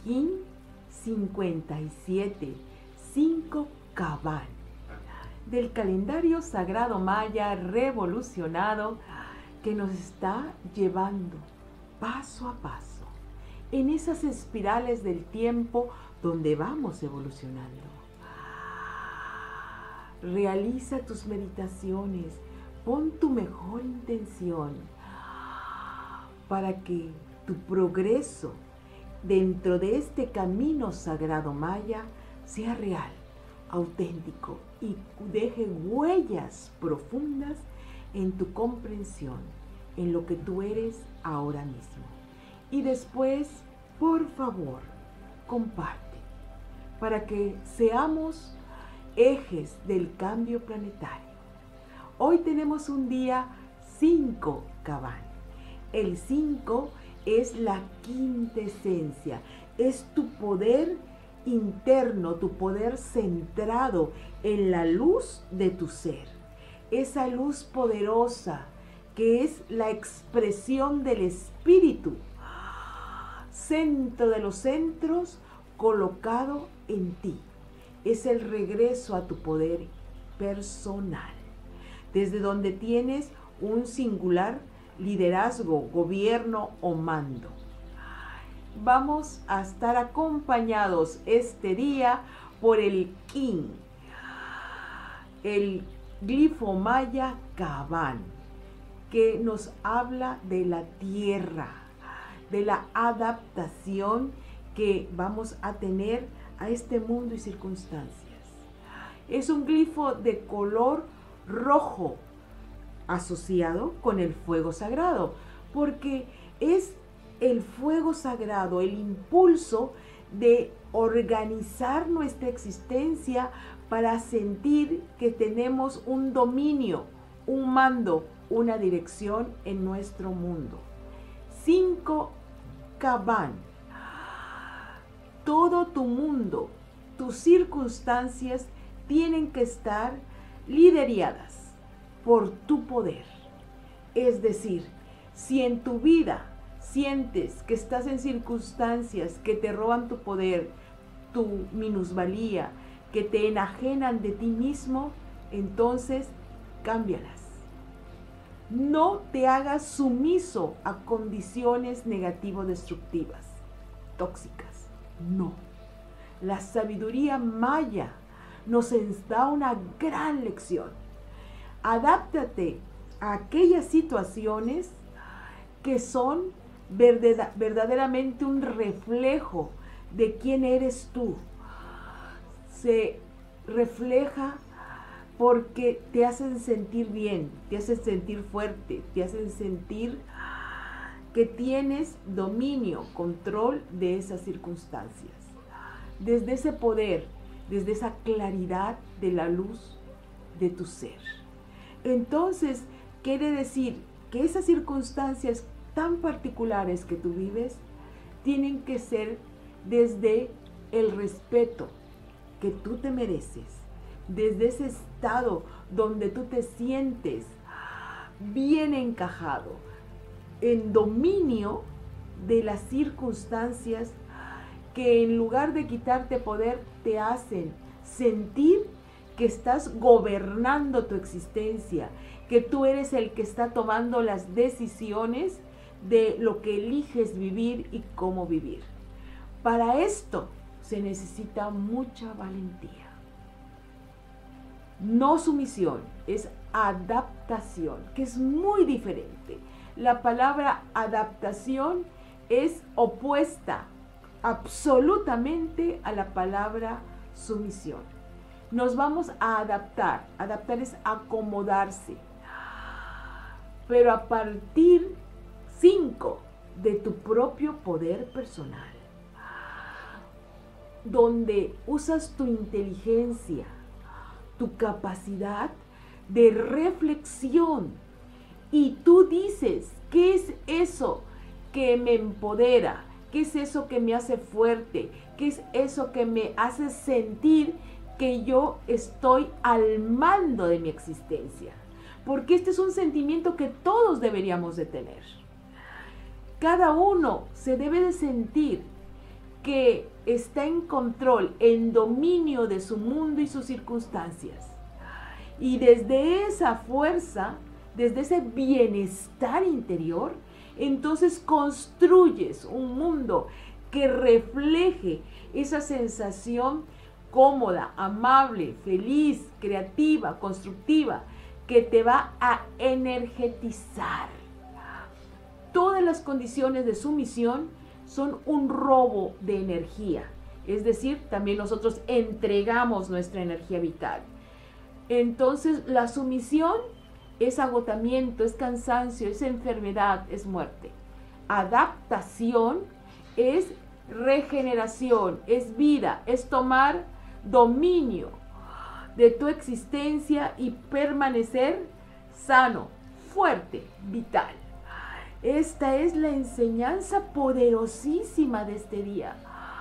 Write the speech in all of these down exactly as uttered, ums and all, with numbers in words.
Kin cincuenta y siete, cinco Caban, del calendario sagrado maya revolucionado que nos está llevando paso a paso en esas espirales del tiempo donde vamos evolucionando. Realiza tus meditaciones, pon tu mejor intención para que tu progreso dentro de este camino sagrado maya sea real, auténtico y deje huellas profundas en tu comprensión, en lo que tú eres ahora mismo. Y después, por favor, comparte para que seamos ejes del cambio planetario. Hoy tenemos un día cinco Caban. El cinco es la quintesencia, es tu poder interno, tu poder centrado en la luz de tu ser. Esa luz poderosa que es la expresión del espíritu, centro de los centros colocado en ti. Es el regreso a tu poder personal, desde donde tienes un singular liderazgo, gobierno o mando. Vamos a estar acompañados este día por el Kin, el glifo maya Caban, que nos habla de la tierra, de la adaptación que vamos a tener a este mundo y circunstancias. Es un glifo de color rojo asociado con el fuego sagrado, porque es el fuego sagrado, el impulso de organizar nuestra existencia para sentir que tenemos un dominio, un mando, una dirección en nuestro mundo. Cinco Caban. Todo tu mundo, tus circunstancias tienen que estar lideradas por tu poder. Es decir, si en tu vida sientes que estás en circunstancias que te roban tu poder, tu minusvalía, que te enajenan de ti mismo, entonces cámbialas. No te hagas sumiso a condiciones negativo-destructivas, tóxicas. No. La sabiduría maya nos da una gran lección. Adáptate a aquellas situaciones que son verdaderamente un reflejo de quién eres tú. Se refleja porque te hacen sentir bien, te hacen sentir fuerte, te hacen sentir que tienes dominio, control de esas circunstancias. Desde ese poder, desde esa claridad de la luz de tu ser. Entonces, quiere decir que esas circunstancias tan particulares que tú vives tienen que ser desde el respeto que tú te mereces, desde ese estado donde tú te sientes bien encajado, en dominio de las circunstancias que en lugar de quitarte poder te hacen sentir que estás gobernando tu existencia, que tú eres el que está tomando las decisiones de lo que eliges vivir y cómo vivir. Para esto se necesita mucha valentía. No sumisión, es adaptación, que es muy diferente. La palabra adaptación es opuesta absolutamente a la palabra sumisión. Nos vamos a adaptar. Adaptar es acomodarse. Pero a partir, cinco, de tu propio poder personal, donde usas tu inteligencia, tu capacidad de reflexión, y tú dices, ¿qué es eso que me empodera? ¿Qué es eso que me hace fuerte? ¿Qué es eso que me hace sentir que yo estoy al mando de mi existencia? Porque este es un sentimiento que todos deberíamos de tener. Cada uno se debe de sentir que está en control, en dominio de su mundo y sus circunstancias. Y desde esa fuerza, desde ese bienestar interior, entonces construyes un mundo que refleje esa sensación cómoda, amable, feliz, creativa, constructiva, que te va a energetizar. Todas las condiciones de sumisión son un robo de energía. Es decir, también nosotros entregamos nuestra energía vital. Entonces, la sumisión es agotamiento, es cansancio, es enfermedad, es muerte. Adaptación es regeneración, es vida, es tomar dominio de tu existencia y permanecer sano, fuerte, vital. Esta es la enseñanza poderosísima de este día.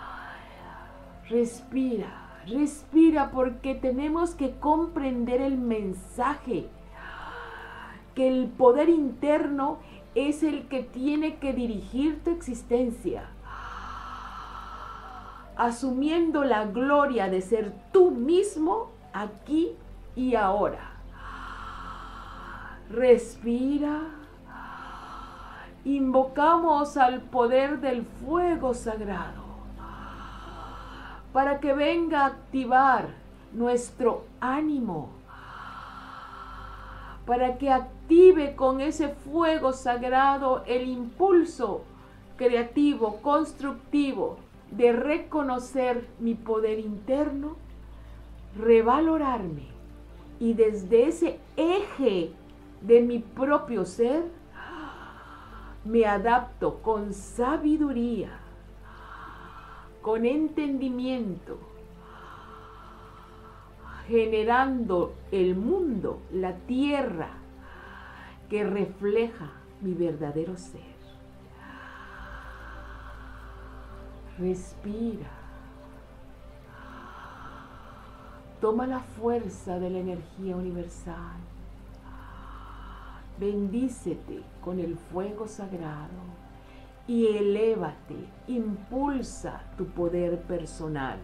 Respira, respira, porque tenemos que comprender el mensaje, que el poder interno es el que tiene que dirigir tu existencia, asumiendo la gloria de ser tú mismo aquí y ahora. Respira. Invocamos al poder del fuego sagrado para que venga a activar nuestro ánimo, para que active con ese fuego sagrado el impulso creativo, constructivo, de reconocer mi poder interno, revalorarme y desde ese eje de mi propio ser, me adapto con sabiduría, con entendimiento, generando el mundo, la tierra, que refleja mi verdadero ser. Respira. Toma la fuerza de la energía universal. Bendícete con el fuego sagrado y elévate, impulsa tu poder personal.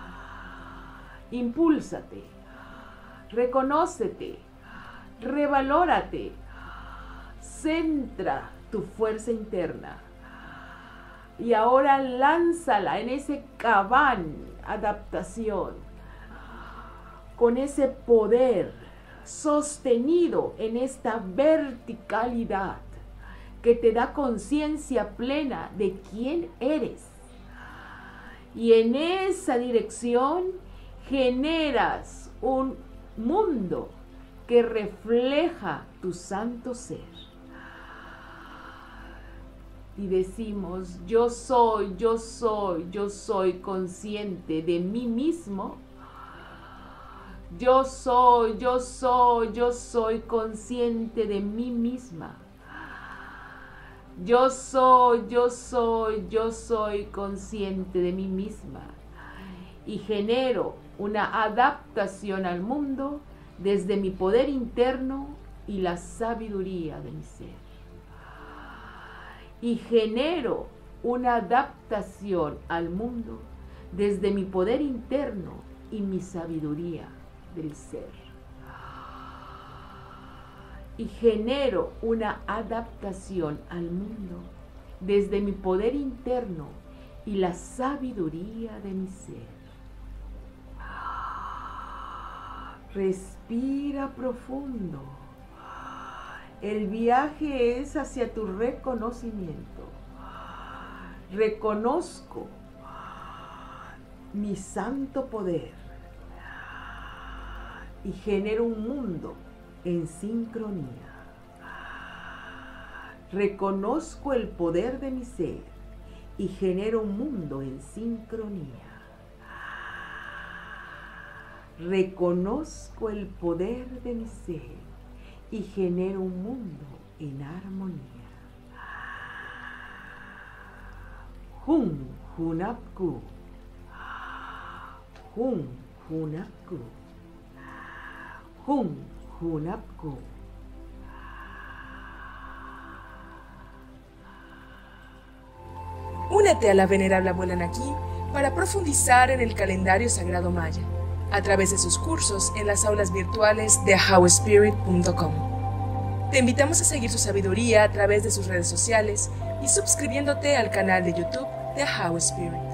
Impúlsate, reconócete, revalórate, centra tu fuerza interna y ahora lánzala en ese cabán adaptación, con ese poder sostenido en esta verticalidad que te da conciencia plena de quién eres. Y en esa dirección generas un mundo que refleja tu santo ser. Y decimos, yo soy, yo soy, yo soy consciente de mí mismo. Yo soy, yo soy, yo soy consciente de mí misma. Yo soy, yo soy, yo soy consciente de mí misma. Y genero una adaptación al mundo desde mi poder interno y la sabiduría de mi ser. Y genero una adaptación al mundo desde mi poder interno y mi sabiduría del ser. Y genero una adaptación al mundo desde mi poder interno y la sabiduría de mi ser. Respira profundo. El viaje es hacia tu reconocimiento. Reconozco mi santo poder y genero un mundo en sincronía. Reconozco el poder de mi ser y genero un mundo en sincronía. Reconozco el poder de mi ser y genero un mundo en armonía. Jun Hunapku. Jun Hunapku. Jun Hunapku. Únete a la venerable abuela Naki para profundizar en el calendario sagrado maya, a través de sus cursos en las aulas virtuales de how spirit punto com. Te invitamos a seguir su sabiduría a través de sus redes sociales y suscribiéndote al canal de YouTube de How Spirit.